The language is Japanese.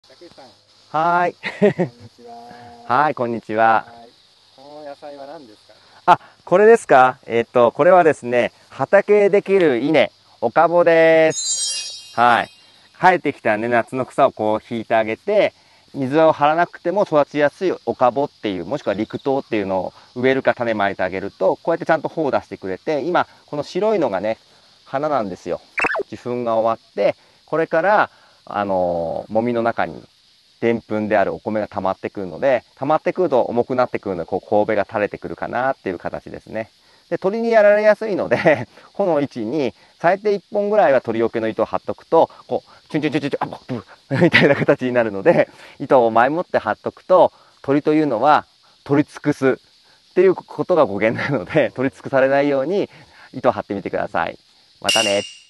竹内さん、 はーい。 こんにちは。 はい、こんにちは。 はい。この野菜は何ですか？ あ、これですか？これはですね、畑できる稲、おかぼです。はい。生えてきたね、夏の草をこう引いてあげて、水を張らなくても育ちやすいおかぼっていう、もしくは陸桃っていうのを植えるか種まいてあげると、こうやってちゃんと穂を出してくれて、今、この白いのがね、花なんですよ。受粉が終わって、これから、もみの中にでんぷんであるお米が溜まってくるので、溜まってくると重くなってくるので、こう神戸が垂れてくるかなっていう形ですね。で、鳥にやられやすいので、穂の位置に最低1本ぐらいは鳥よけの糸を張っとくと、こう、チュンチュンチュンチュンチュン、あ、ブーみたいな形になるので、糸を前もって張っとくと、鳥というのは取り尽くすっていうことが語源なので、取り尽くされないように糸を張ってみてください。またね。